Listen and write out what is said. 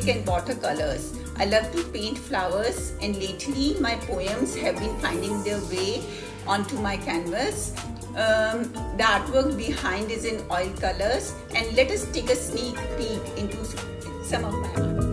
acrylic and watercolors. I love to paint flowers, and lately my poems have been finding their way onto my canvas. The artwork behind is in oil colors, and let us take a sneak peek into some of my art.